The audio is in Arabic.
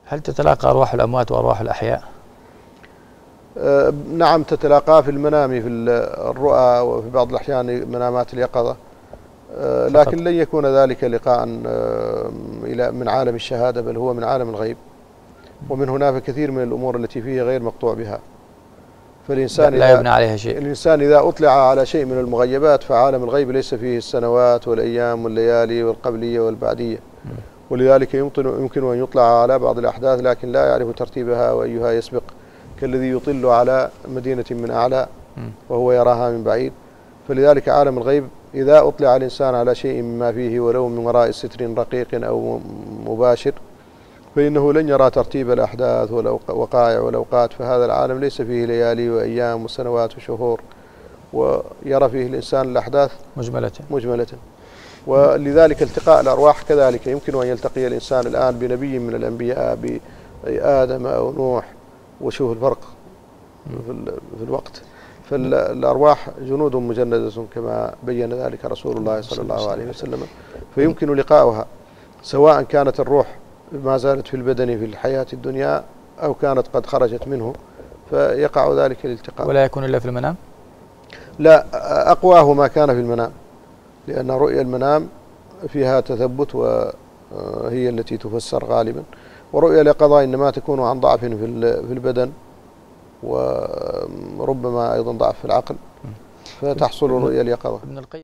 هل تتلاقى أرواح الأموات وأرواح الأحياء؟ نعم، تتلاقى في المنام، في الرؤى، وفي بعض الأحيان منامات اليقظة، لكن لن يكون ذلك لقاء من عالم الشهادة، بل هو من عالم الغيب، ومن هنا فكثير من الأمور التي فيه غير مقطوع بها. فالإنسان لا يبنى عليها شيء. الإنسان إذا أطلع على شيء من المغيبات فعالم الغيب ليس فيه السنوات والأيام والليالي والقبلية والبعدية، ولذلك يمكن أن يطلع على بعض الأحداث لكن لا يعرف ترتيبها وأيها يسبق، كالذي يطل على مدينة من أعلى وهو يراها من بعيد. فلذلك عالم الغيب إذا أطلع الإنسان على شيء مما فيه ولو من وراء ستر رقيق أو مباشر فإنه لن يرى ترتيب الأحداث والوقائع والأوقات، فهذا العالم ليس فيه ليالي وأيام وسنوات وشهور، ويرى فيه الإنسان الأحداث مجملة. ولذلك التقاء الأرواح كذلك، يمكن أن يلتقي الإنسان الآن بنبي من الأنبياء، بآدم أو نوح، وشوف الفرق في الوقت. فالأرواح جنود مجندة كما بين ذلك رسول الله صلى الله عليه وسلم، فيمكن لقاؤها سواء كانت الروح ما زالت في البدن في الحياة الدنيا أو كانت قد خرجت منه، فيقع ذلك الالتقاء. ولا يكون إلا في المنام؟ لا، أقواه ما كان في المنام، لأن رؤيا المنام فيها تثبت وهي التي تفسر غالبا، ورؤيا اليقظة إنما تكون عن ضعف في البدن وربما أيضا ضعف في العقل، فتحصل رؤيا اليقظة.